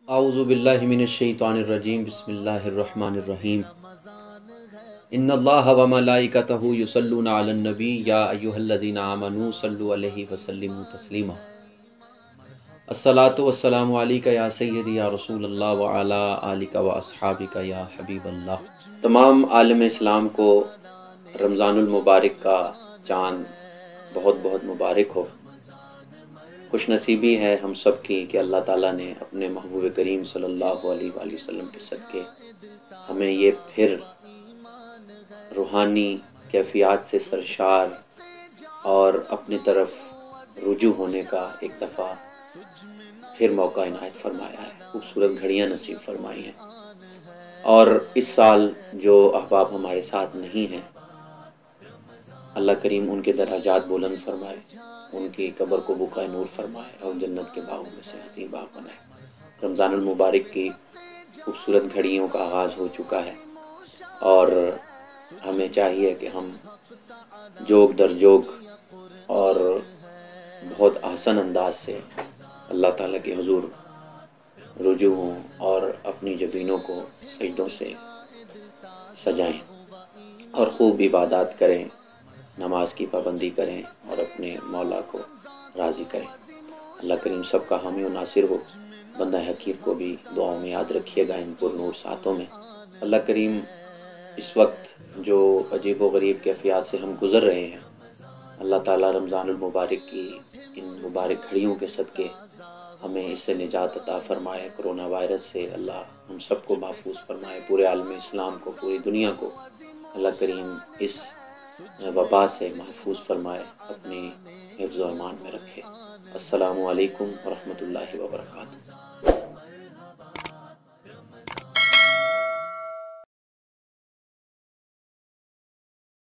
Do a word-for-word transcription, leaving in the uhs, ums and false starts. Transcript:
اعوذ باللہ من الشیطان الرجیم بسم اللہ الرحمن الرحیم ان اللہ و ملائکتہ یصلون علی النبی یا ایھا الذین آمنوا صلوا علیہ وسلموا تسلیما الصلاۃ والسلام علیک یا سیدی یا رسول اللہ وعلی آلک و اصحابک یا حبیب اللہ۔ تمام عالم اسلام کو رمضان المبارک کا چاند بہت بہت مبارک ہو۔ خوش نصیبی ہے ہم سب کی کہ اللہ تعالیٰ نے اپنے محبوب کریم صلی اللہ علیہ وآلہ وسلم کے صدقے ہمیں یہ پھر روحانی کیفیات سے سرشار اور اپنی طرف رجوع ہونے کا ایک دفعہ پھر موقع عنایت فرمایا ہے، خوبصورت گھڑیاں نصیب فرمائی ہیں۔ اور اس سال جو احباب ہمارے ساتھ نہیں ہیں، اللہ کریم ان کے درجات بلند فرمائے، ان کی قبر کو بقائے نور فرمائے اور جنت کے باغوں میں سے حسین باغ بنائے۔ رمضان المبارک کی خوبصورت گھڑیوں کا آغاز ہو چکا ہے اور ہمیں چاہیے کہ ہم جوگ در جوگ اور بہت آسان انداز سے اللہ تعالیٰ کے حضور رجوع ہوں اور اپنی جبینوں کو سجدوں سے سجائیں اور خوب عبادات کریں، نماز کی پابندی کریں اور اپنے مولا کو راضی کریں۔ اللہ کریم سب کا حامی و ناصر ہو۔ بندہ حقیر کو بھی دعاؤں میں یاد رکھیے گا ان پر نور ساتوں میں۔ اللہ کریم اس وقت جو عجیب و غریب کیفیات سے ہم گزر رہے ہیں، اللہ تعالیٰ رمضان المبارک کی ان مبارک گھڑیوں کے صدقے ہمیں اس سے نجات عطا فرمائے، کرونا وائرس سے اللہ ہم سب کو محفوظ فرمائے، پورے عالم اسلام کو، پوری دنیا کو اللہ کریم اس وبا سے محفوظ فرمائے، اپنی حفظ و امان میں رکھے۔ السلام علیکم ورحمۃ اللہ وبرکاتہ۔